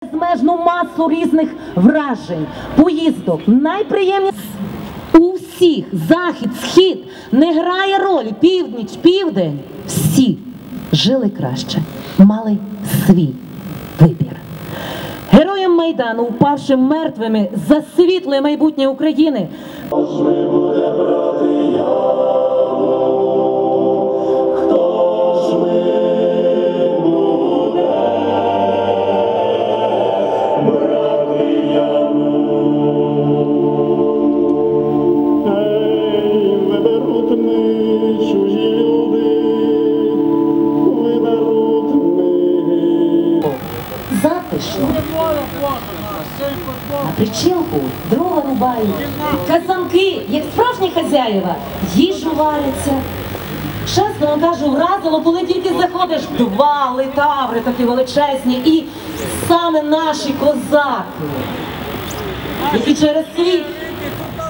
безмежну масу різних вражень, поїздок, найприємніше. У всіх захід, схід не грає ролі, північ, південь. Всі жили краще, мали свій вибір. Героям Майдану, упавшим мертвими за світле майбутнє України. Затишно. На причілку дрова рубають, казанки, як справжні хазяєва, їжу варяться. Чесно вам кажу, вразило, коли тільки заходиш, 2 литаври такі величезні, і саме наші козаки, які через свій